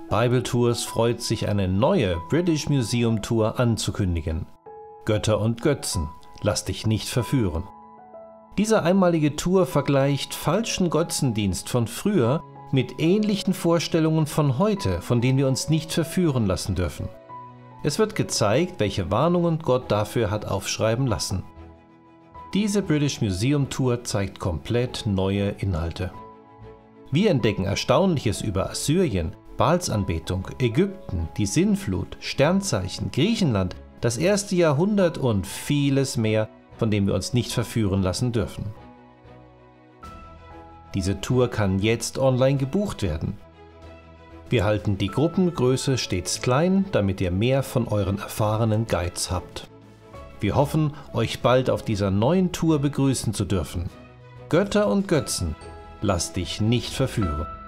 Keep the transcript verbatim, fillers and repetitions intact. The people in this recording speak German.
Bible Tours freut sich, eine neue British Museum Tour anzukündigen. Götter und Götzen, lass dich nicht verführen. Diese einmalige Tour vergleicht falschen Götzendienst von früher mit ähnlichen Vorstellungen von heute, von denen wir uns nicht verführen lassen dürfen. Es wird gezeigt, welche Warnungen Gott dafür hat aufschreiben lassen. Diese British Museum Tour zeigt komplett neue Inhalte. Wir entdecken Erstaunliches über Assyrien, Baalsanbetung, Ägypten, die Sintflut, Sternzeichen, Griechenland, das erste Jahrhundert und vieles mehr, von dem wir uns nicht verführen lassen dürfen. Diese Tour kann jetzt online gebucht werden. Wir halten die Gruppengröße stets klein, damit ihr mehr von euren erfahrenen Guides habt. Wir hoffen, euch bald auf dieser neuen Tour begrüßen zu dürfen. Götter und Götzen, lass dich nicht verführen.